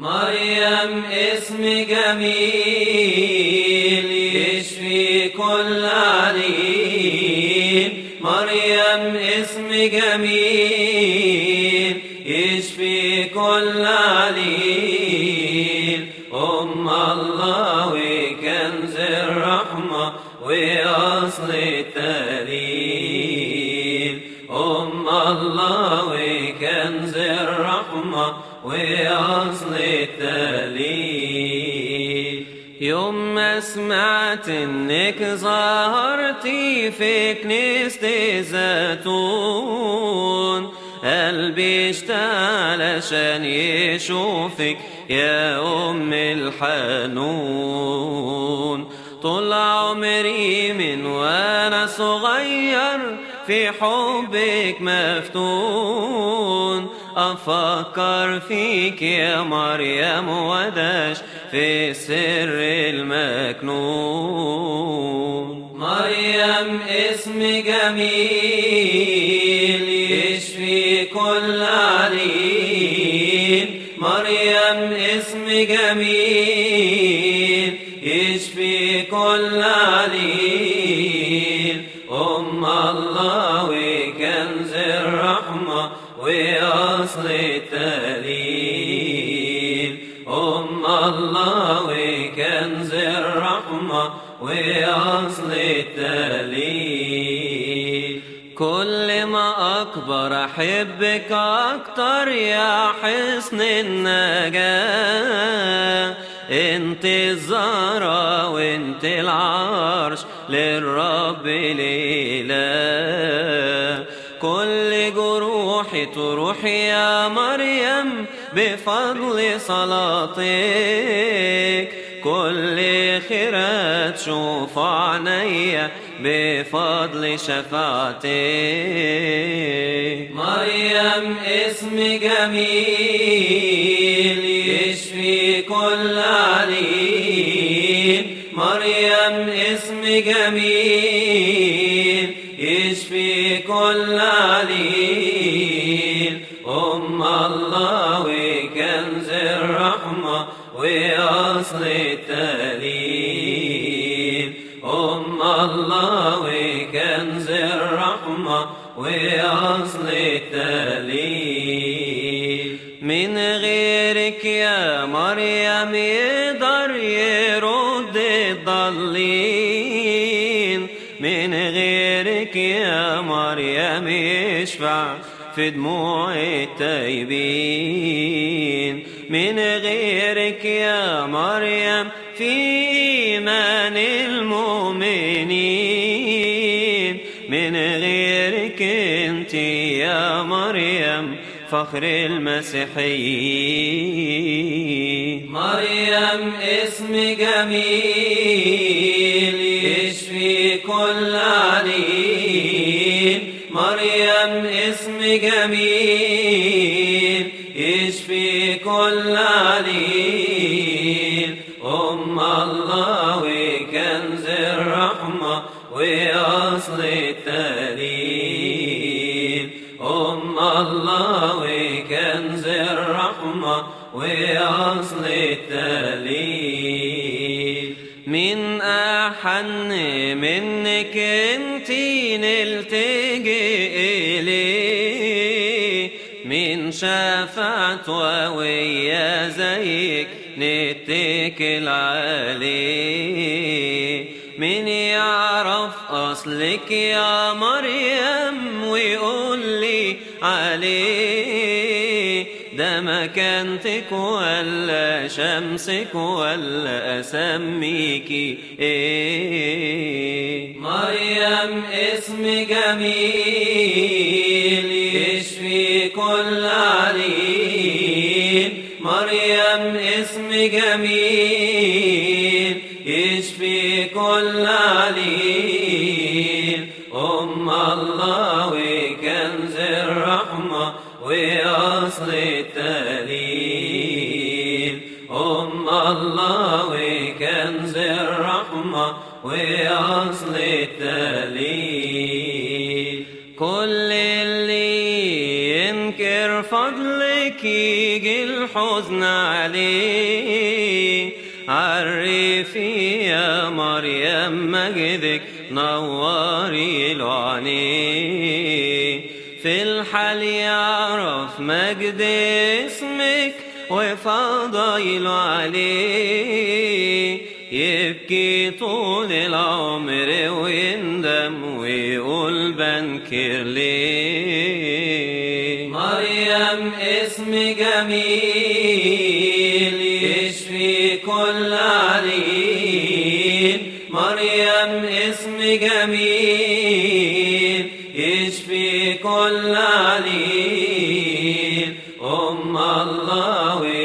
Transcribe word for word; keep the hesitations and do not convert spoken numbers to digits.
مريم اسم جميل يشفي كل عليل. مريم اسم جميل يشفي كل عليل. أم الله وكنز الرحمة وأصل التهليل. أم الله وكنز الرحمة وأصل التهليل. يوم ما سمعت انك ظهرتي في كنيسة الزيتون، قلبي اشتاق علشان يشوفك يا أم الحنون. طول عمري من وانا صغير في حبك مفتون، أفكر فيك يا مريم وداش في السر المكنون. مريم اسم جميل يشفي كل عليل. مريم اسم جميل يشفي كل عليل. أم الله وكنز الرحمة وأصل التهليل. أم الله وكنز الرحمة وأصل التهليل. كل ما أكبر أحبك أكتر يا حصن النجاة. انت الزهرة وانت العرش للرب الإله. كل جروحي تروح يا مريم بفضل صلاتك. كل خيرات تشوف عينيا بفضل شفاعتك. مريم اسم جميل يشفي كل عليل. مريم اسم جميل يشفي كل عليل. أم الله وكنز الرحمة وأصل التهليل. أم الله وكنز الرحمة وأصل التهليل. من غيرك يا مريم يقدر يرد الضالين. من غيرك يا مريم يشفع في دموع التائبين. من غيرك يا مريم في إيمان المؤمنين. من غيرك انت يا مريم فخر المسيحيين. مريم اسم جميل يشفي كل عليل. مريم اسم جميل يشفي كل عليل. أم الله وكنز الرحمة وأصل التهليل. أم الله وكنز الرحمة وأصل التهليل. من أحن منك انتي نلتجئ إليه. من شفاعت ويا زيك نتكل عليه. من يعرف أصلك يا مريم ويقول لي عليه. ده مكانتك ولا شمسك ولا أسميكي إيه. مريم اسم جميل يشفي كل عليل. مريم اسم جميل يشفي كل عليل. أم الله وكنز الرحمة وأصل التهليل. أم الله وكنز الرحمة وأصل التهليل. كل اللي ينكر فضلك يجي الحزن عليه. عرفي يا مريم مجدك نوري له عينيه، في الحال يعرف مجد اسمك وفضايله عليه. يبكي طول العمر ويندم ويقول بنكر ليه. مريم اسم جميل يشفي كل عليل. مريم اسم جميل يشفي كل عليل. أم الله